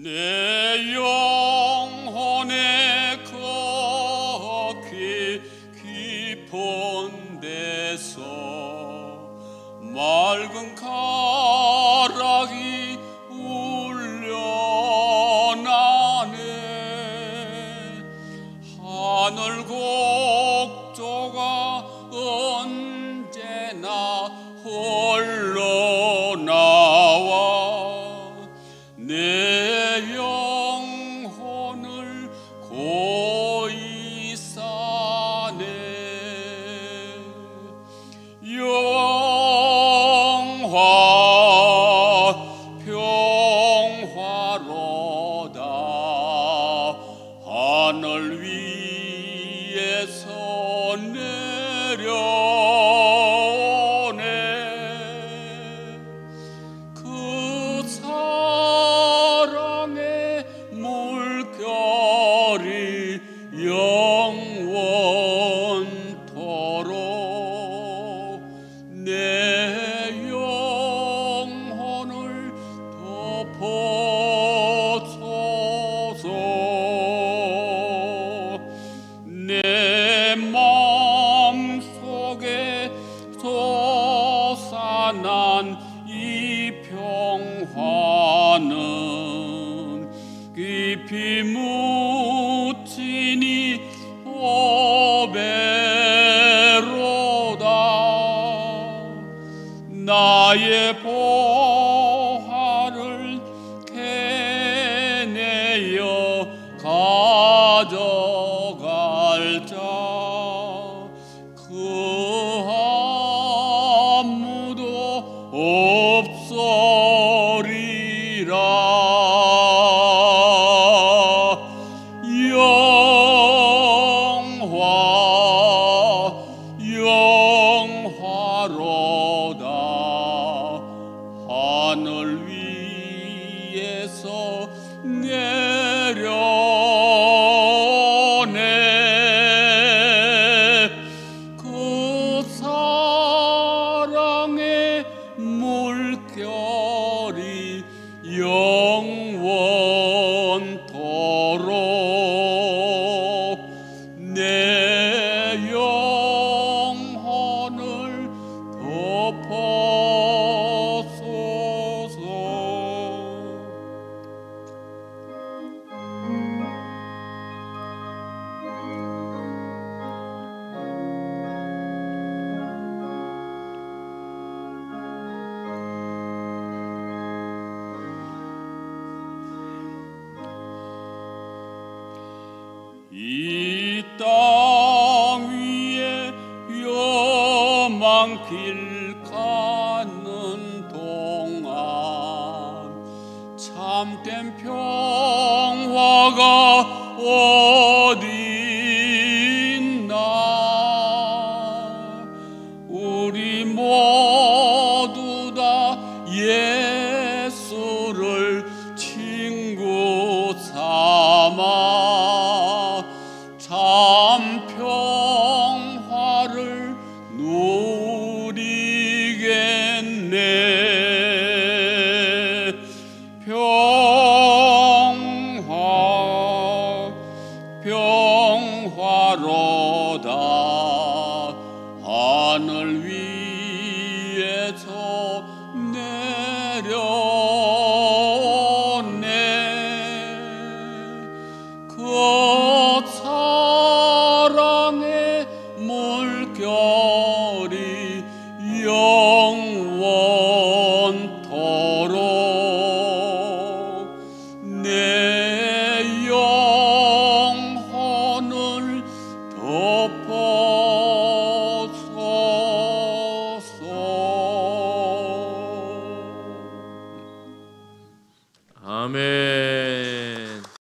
내 영혼에 거기 깊은 데서 맑은 가락이 울려나네. 하늘 곡조가 언제나 흘러나와 내 영혼을 고이 싸네. 영화 평화로다 하늘 위에서 내려오네. 그 사랑의 물결이 영원토록 내 영혼을 덮어소서. 내 마음속에 솟아난 이 평화는 깊이 묻힌 이 보배로다. 나의 보화를 캐내어 가져갈 자 그 아무도 없으리라. 영화로다 하늘 위에서 내려오네. 그 사랑의 물결이 영원토록 내 영혼을 덮어소서. 이 땅 위에 험한 길 가는 동안 참된 평화가 어디 있나. 우리 모두 다 예수를 친구 삼아 참 평화를 누리겠네. 평화로다 하늘 위에서 내려오네. 그 사랑의 물결이 영원토록 내 영혼을 덮어